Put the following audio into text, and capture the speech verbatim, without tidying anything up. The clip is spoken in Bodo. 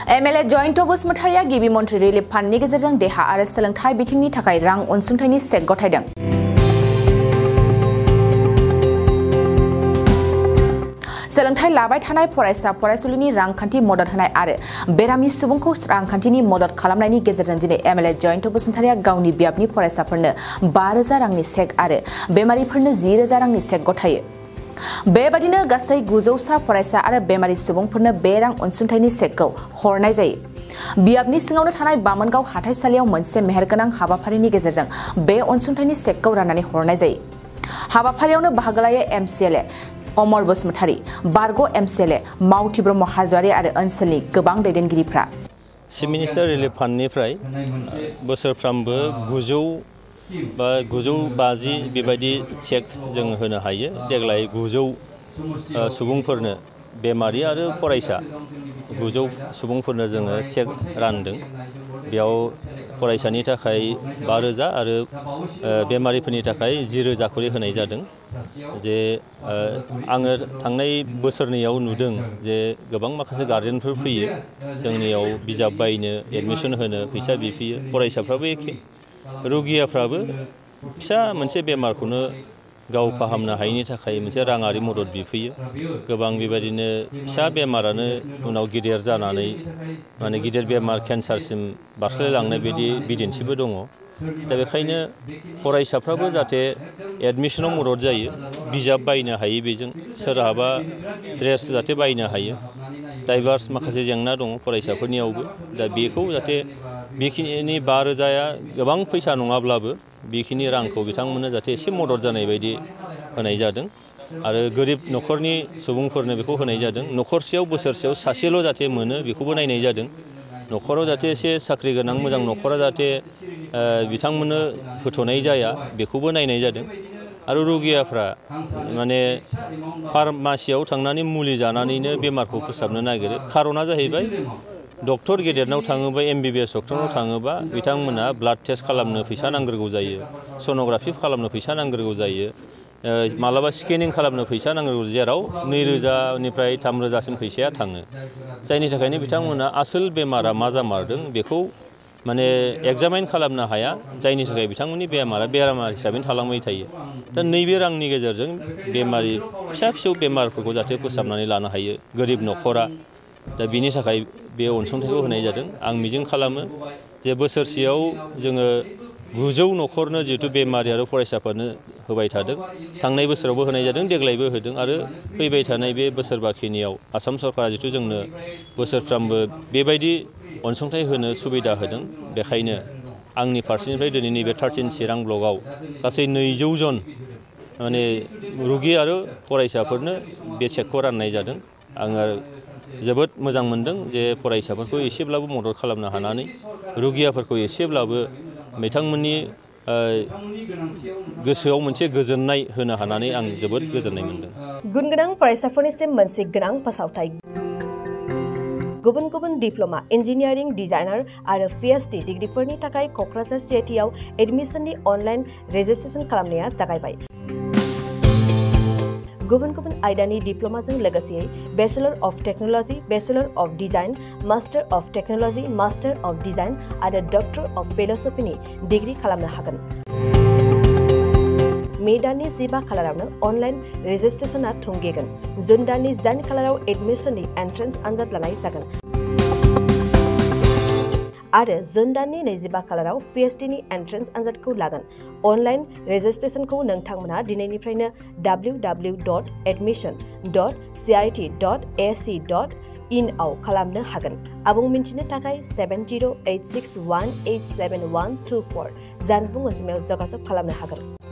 M L A Jayanta Basumatary गिबि मन्त्रि रिलिफ फान्डनि गेजेरजों देहा आरो सोलोंथाइ बिथिंनि थाखाय रां अनसुंथाइनि चेक गथायदों। सोलोंथाइ लाबाय थानाय फरायसा फरायसुलिनि रांखान्थि मदद होनाय आरो बेरामि सुबुंखौ रांखान्थिनि मदद खालामनायनि गेजेरजों दिनै M L A Jayanta Basumatary गावनि बियाबनि फरायसाफोरनो बा रोजा रांनि चेक आरो बेमारिफोरनो जि रोजा रांनि चेक गथायो। बेबादिनो गासै गुजौसा फरायसा आरो बेमारि सुबुंफोरनो बे रां अनसुंथाइनि चेकखौ हरनाय जायो। बियाबनि सिङावनो थानाय बामोनगाव हाथाइसालियाव मोनसे मेहेरगोनां हाबाफारिनि गेजेरजों बे अनसुंथाइनि चेकखौ राननानै हरनाय जायो। हाबाफारियावनो बाहागो लायो M C L A Amar Basumatary, बारग' एम सि एल ए मावथि ब्रह्म हाज'वारि आरो ओनसोलनि गोबां दैदेनगिरिफ्रा। चिफ मिनिस्टार रिलिफ फान्डनिफ्राय बोसोरफ्रामबो गुजौ बा गुजौ बाजि बेबायदि चेक जों होनो हायो। देग्लाय गुजौ सुबुंफोरनो बेमारि आरो फरायसा गुजौ सुबुंफोरनो जोङो चेक रानदों। बेयाव फरायसानि थाखाय बा रोजा आरो बेमारिफोरनि थाखाय जि रोजा खरि होनाय जादों। जे आङो थांनाय बोसोरनैयाव नुदों जे गोबां माखासे गार्जेनफोर फैयो जोंनियाव बिजाब बायनो एडमिसन होनो फैसा बिफैयो। फरायसाफ्राबो एखे, रुगियाफ्राबो फिसा मोनसे बेमारखौनो गाव फाहामनो हायैनि थाखाय मोनसे राङारि मदद बिफैयो। गोबां बेबायदिनो फिसा बेमारानो उनाव गिदिर जानानै माने गिदिर बेमार केन्सारसिम बारस्लायलांनाय बायदि बिदिन्थिबो दङ। दा बेखायनो फरायसाफ्राबो जाहाथे एडमिसनाव मदद जायो, बिजाब बायनो हायो, बेजों सोरहाबा ड्रेस जाहाथे बायनो हायो। डाइभार्स माखासे जेंना दङ फरायसाफोरनियावबो। दा बेखौ जाहाथे बेखिनि बा रोजाया गोबां फैसा नङाब्लाबो बेखिनि रांखौ बिथांमोननो जाहाथे एसे मदद जानाय बायदि होनाय जादों। आरो गोरिब न'खरनि सुबुंफोरनो बेखौ होनाय जादों। न'खरसेयाव बोसोरसेयाव सासेल' जाहाथे मोनो बेखौबो नायनाय जादों। न'खराव जाहाथे एसे साख्रि गोनां मोजां न'खरा जाहाथे बिथांमोननो होथ'नाय जाया बेखौबो नायनाय जादों। आरो रुगियाफ्रा माने फार्मासियाव थांनानै मुलि जानानैनो बेमारखौ फोसाबनो नागिरो। खार'ना जाहैबाय डक्टर गेदेरनाव थाङोबा एम बि बि एस डक्टरनाव थाङोबा बिथांमोना ब्लाड टेस्ट खालामनो फैसा नांग्रोगौ जायो, सन'ग्राफि खालामनो फैसा नांग्रोगौ जायो, मालाबा स्केनिं खालामनो फैसा नांग्रोगौ, जेराव नैरोजानिफ्राय थाम रोजासिम फैसाया थाङो। जायनि थाखायनो बिथांमोना आसोल बेमारा मा जामारदों बेखौ माने एग्जामाइन खालामनो हाया, जायनि थाखाय बिथांमोननि बेमारा बेरामार हिसाबैनो थालांबाय थायो। दा नैबे रांनि गेजेरजों बेमारि फिसा फिसौ बेमारफोरखौ जाहाथे फोसाबनानै लानो हायो गोरिब न'खरा। दा बिनि थाखाय बे अनसुंथाइखौ होनाय जादों। आं मिजिं खालामो जे बोसोरसेयाव जोङो गुजौ न'खरनो जिहेतु बेमारि आरो फरायसाफोरनो होबाय थादों। थांनाय बोसोरावबो होनाय जादों, देग्लायबो होदों आरो फैबाय थानाय बे बोसोर बाखिनियाव आसाम सरकारा जिहेतु जोंनो बोसोरफ्रामबो बेबायदि अनसुंथाइ होनो सुबिदा होदों। बेखायनो आंनि फारसेनिफ्राय दिनै नैबे थार्टिन चिरां ब्लकआव गासै नैजौ जन माने रुगि आरो फरायसाफोरनो बे चेकखौ राननाय जादों। आङो जोबोद मोजां मोनदों जे फरायसाफोरखौ एसेब्लाबो मदद खालामनो हानानै, रुगियाफोरखौ एसेब्लाबो बिथांमोननि गोसोआव मोनसे गोजोननाय होनो हानानै आं जोबोद गोजोननाय मोनदों। गुन गोनां फरायसाफोरनिसिम मोनसे गोनां फोसावथाय। गुबुन गुबुन डिप्ल'मा, इन्जिनियारिं, डिजाइनार आरो पि एइच डि डिग्रिफोरनि थाखाय क'क्राझार सि आइ टि आव एडमिसननि अनलाइन रेजिस्ट्रेसन खालामनाया जागायबाय। गुबुन गुबुन आयदानि डिप्ल'माजों लोगोसे bachelor of technology, bachelor of design, master of technology, master of design आरो डक्टर अफ फिल'सफिनि डिग्रि खालामनो हागोन। मे दाननि जिबा खालारावनो अनलाइन रेजिस्ट्रेसनआ थुंगेगोन। जुन दाननि जिदाइन खालाराव एडमिसननि एन्ट्रेन्स आनजाद लानाय जागोन आरो जुन दाननि नैजिबा खालाराव पि एइच डि नि एन्ट्रेन्स आनजादखौ लागोन। अनलाइन रेजिस्ट्रेसनखौ नोंथांमोना दिनैनिफ्रायनो W W dot admission dot C I T dot A C dot in आव खालामनो हागोन। आबुं मिन्थिनो थाखाय seven zero' eight six one eight seven one two four जानबुं अनजिमायाव जगाजग खालामनो हागोन।